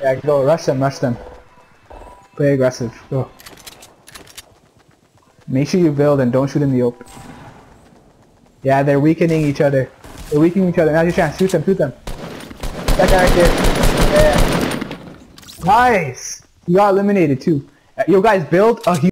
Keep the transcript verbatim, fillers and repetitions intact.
Yeah, go rush them, rush them. Play aggressive. Go. Make sure you build and don't shoot in the open. Yeah, they're weakening each other. They're weakening each other. Now's your chance. Shoot them, shoot them. That guy right there. Yeah. Nice! You got eliminated too. Yo guys, build a huge